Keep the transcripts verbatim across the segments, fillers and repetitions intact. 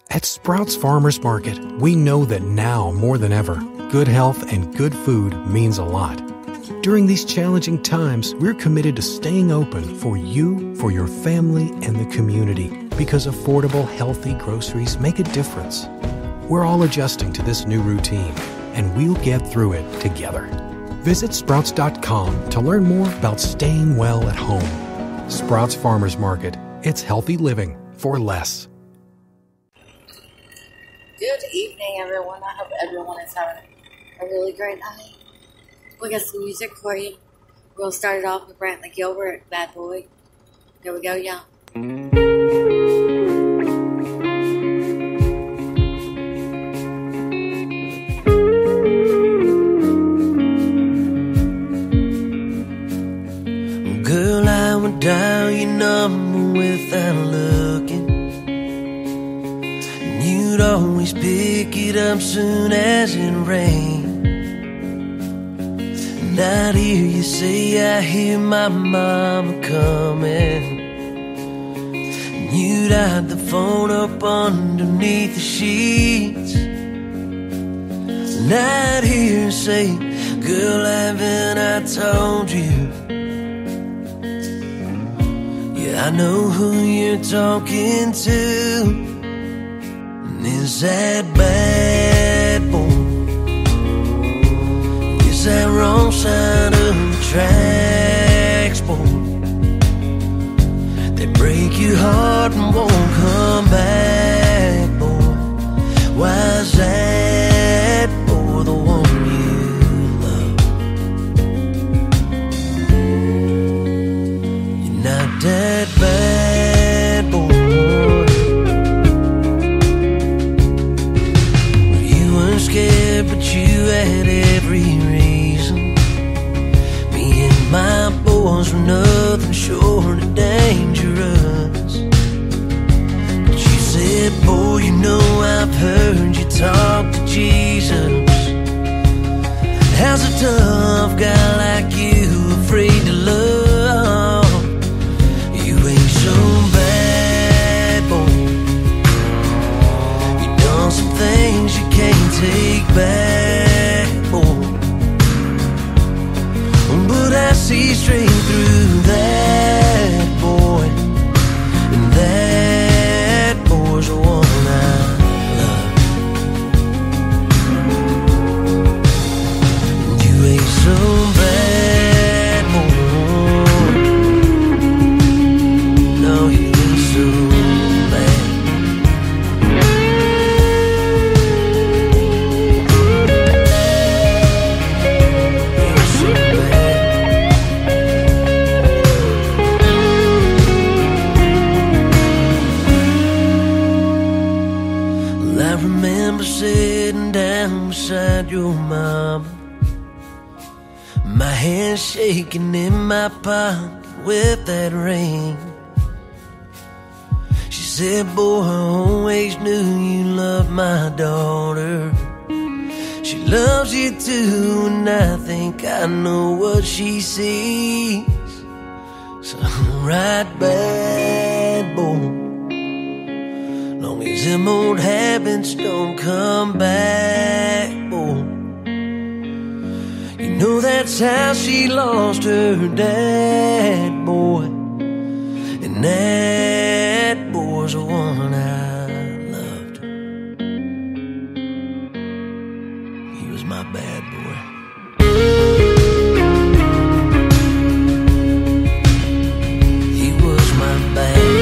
At Sprouts Farmers Market, we know that now more than ever, good health and good food means a lot. During these challenging times, we're committed to staying open for you, for your family, and the community because affordable, healthy groceries make a difference. We're all adjusting to this new routine, and we'll get through it together. Visit sprouts dot com to learn more about staying well at home. Sprouts Farmers Market. It's healthy living for less. Good evening, everyone. I hope everyone is having a really great night. We got some music for you. We'll start it off with Brantley Gilbert, Bad Boy. Here we go, y'all. Girl, I would dial your number without looking. And you'd always pick it up soon as it rained. I'd hear you say, I hear my mama coming. And you'd hide the phone up underneath the sheets. And I'd hear you say, girl, haven't I told you? Yeah, I know who you're talking to. And is that bad boy? Is that wrong side of the tracks, boy? They break your heart and won't come back, boy. Why is that, boy, the one you love? You're not that bad, boy. Well, you weren't scared, but you had every reason. My boys were nothing short of dangerous. But you said, boy, you know I've heard you talk to Jesus. How's a tough guy like you afraid to love? You ain't so bad, boy. You done some things you can't take back, boy. But I see straight through that boy, and that boy's the one I love. And you ain't so bad, boy. No, you ain't so bad. You're so bad. Sitting down beside your mama, my hand shaking in my pocket with that ring. She said, boy, I always knew you loved my daughter. She loves you too, and I think I know what she sees. So right, bad boy, long as them old habits don't come back, boy. You know that's how she lost her dad, boy. And that boy's the one I loved. He was my bad boy. He was my bad boy.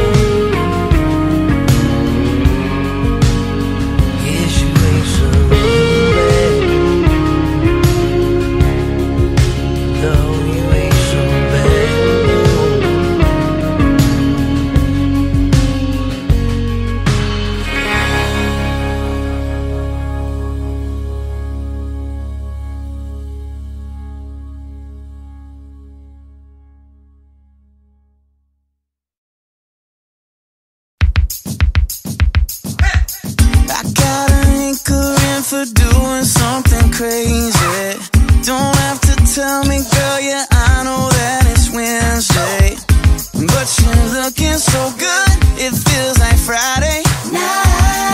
For doing something crazy. Don't have to tell me, girl, yeah, I know that it's Wednesday. But you're looking so good, it feels like Friday night.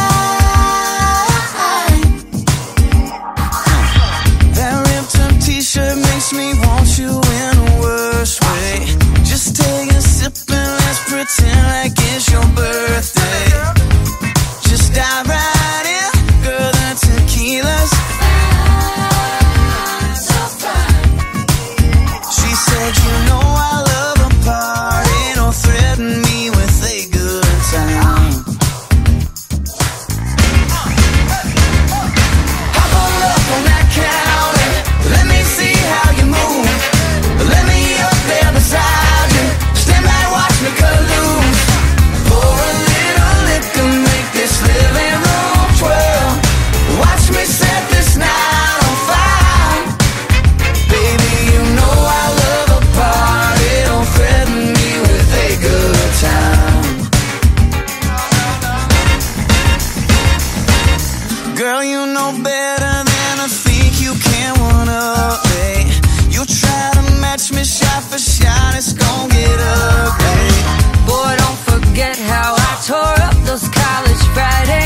Girl, you know better than to think you can one up, babe. You try to match me shot for shot, it's gon' get ugly. Boy, don't forget how I tore up those college Friday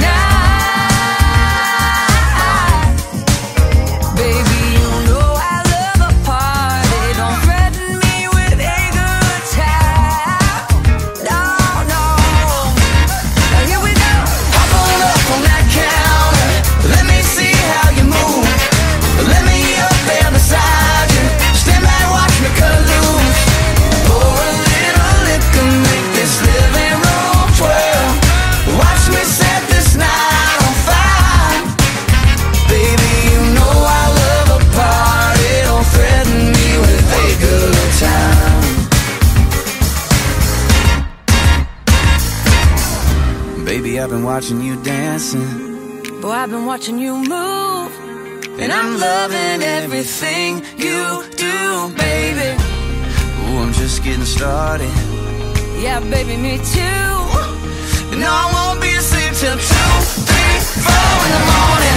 nights. Baby, you know I love a party. Don't threaten me with a good time. No, no. Now here we go. Hop on up on that counter, let me see how you move. Let me up there beside you, stand back, watch me cut loose. Pour a little liquor, make this living room twirl. Watch me set this night on fire. Baby, you know I love a party. Don't threaten me with a good time. Baby, I've been watching you dancing. Boy, I've been watching you move, And I'm loving everything you do, baby. Ooh, I'm just getting started. yeah, baby, me too. And I won't be asleep till two, three, four in the morning.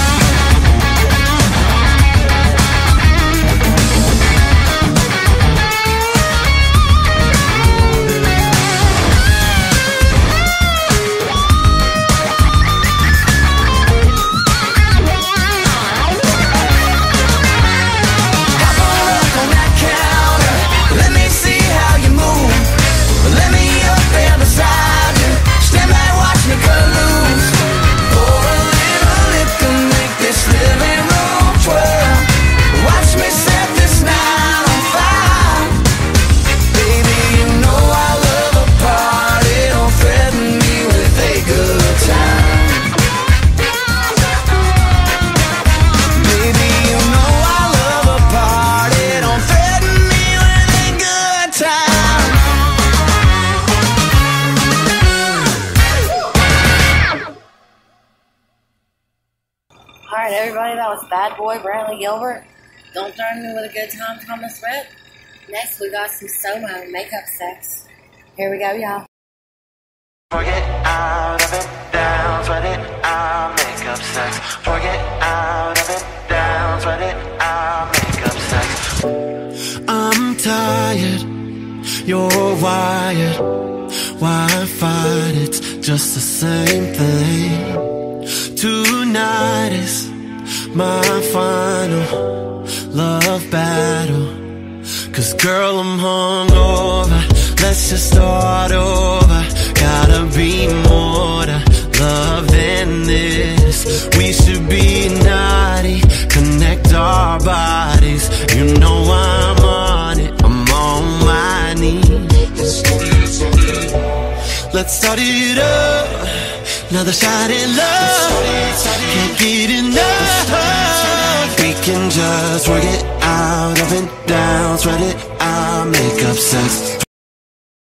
Hop on up on that counter, let me see how you move. Let me up there beside you, stand back, watch me cut loose. Pour a little liquor, make this living room twirl. Watch me set this night on fire. Baby, you know I love a party. Don't threaten me with a good time. Baby, you know I love a party. Don't threaten me with a good time. Alright, everybody, that was Bad Boy Brantley Gilbert. Don't Threaten Me with a Good Time, Thomas Rhett. Next, we got some Soma Makeup Sex. Here we go, y'all. Forget out of it, down, sweat it, I'll make up sex. Forget out of it, down, sweat it, I'll make up sex. I'm tired, you're wired. Why fight? It's just the same thing. Tonight is my final love battle. Cause girl, I'm hungover. Let's just start over. Gotta be more to love than this. We should be naughty, connect our bodies. You know I'm on it, I'm on my knees. Let's start it up, another shot at love. Can't get enough. We can just work it out, up and down, sweat it out, make up sex.